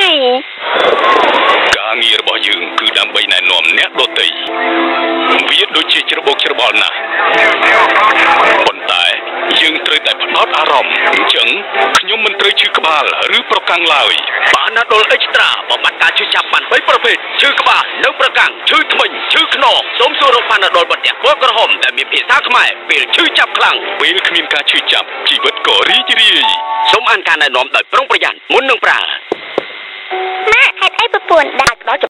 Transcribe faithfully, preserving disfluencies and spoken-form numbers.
ការងាររបស់យើងគឺដើម្បីណែនាំអ្នកដទៃវាដូចជាច្របូកច្របល់ណាស់ប៉ុន្តែយើងត្រូវតែផ្ដោតអារម្មណ៍អញ្ចឹងខ្ញុំមិនត្រូវឈឺក្បាលឬប្រកាំងឡើយបានណាដុលអេកស្ត្រាបំបត្តិការឈឺចាប់បានបីប្រភេទឈឺក្បាលនៅប្រកាំងឈឺធ្មេញឈឺខ្នងសូមសួររកបានណាដុលបន្ទះពណ៌ក្រហមដែលមានភាសាខ្មែរពេលឈឺចាប់ខ្លាំងពេលគ្មានការឈឺចាប់ជីវិតក៏រីករាយសូមអានការណែនាំដោយប្រុងប្រយ័ត្នមុននឹងប្រើម៉ាក់ហេតុអីប្រពន្ធដាក់